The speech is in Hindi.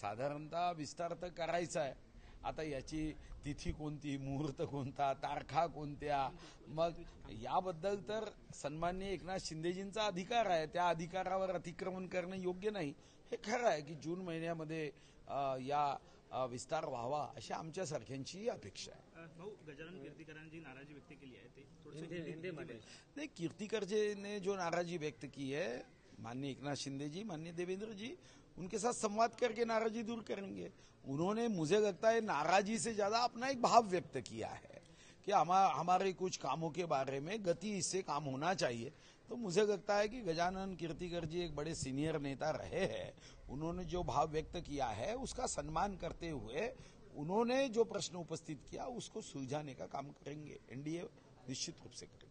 साधारणतः विस्तार तर करायचा आहे. आता याची तिथी कोणती, मुहूर्त कोणता, तारखा कोणत्या, मग याबद्दल तर सन्माननीय एकनाथ शिंदेजींचा अधिकार आहे. त्या अधिकारावर अतिक्रमण करणं योग्य नाही. हे खरं आहे की जून महिन्यामध्ये या विस्तार व्हावा अशी आमच्यासारख्यांची अपेक्षा आहे. भाऊ, गजानन कीर्तिकरांनी नाराजी व्यक्त केली आहे ते थोडंसं नहीं, कीर्तिकर जी ने जो नाराजी व्यक्त की है, माननीय एकनाथ शिंदे जी, माननीय देवेंद्र जी उनके साथ संवाद करके नाराजी दूर करेंगे. उन्होंने मुझे लगता है नाराजी से ज्यादा अपना एक भाव व्यक्त किया है कि हमारे कुछ कामों के बारे में गति इससे काम होना चाहिए. तो मुझे लगता है कि गजानन कीर्तिकर जी एक बड़े सीनियर नेता रहे हैं. उन्होंने जो भाव व्यक्त किया है उसका सम्मान करते हुए उन्होंने जो प्रश्न उपस्थित किया उसको सुलझाने का काम करेंगे. एनडीए निश्चित रूप से करेंगे.